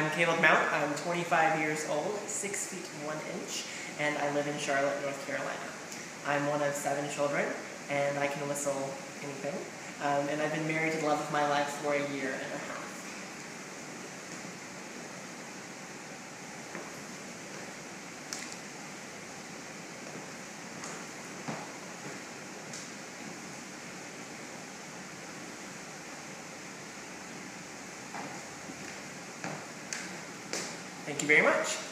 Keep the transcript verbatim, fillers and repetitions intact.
I'm Caleb Mount. I'm twenty-five years old, six feet one inch, and I live in Charlotte, North Carolina. I'm one of seven children, and I can whistle anything. Um, and I've been married to the love of my life for a year and a half. Thank you very much.